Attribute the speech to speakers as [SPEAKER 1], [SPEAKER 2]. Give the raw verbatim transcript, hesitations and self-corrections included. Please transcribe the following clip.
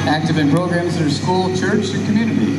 [SPEAKER 1] Active in programs in her school, church, and community.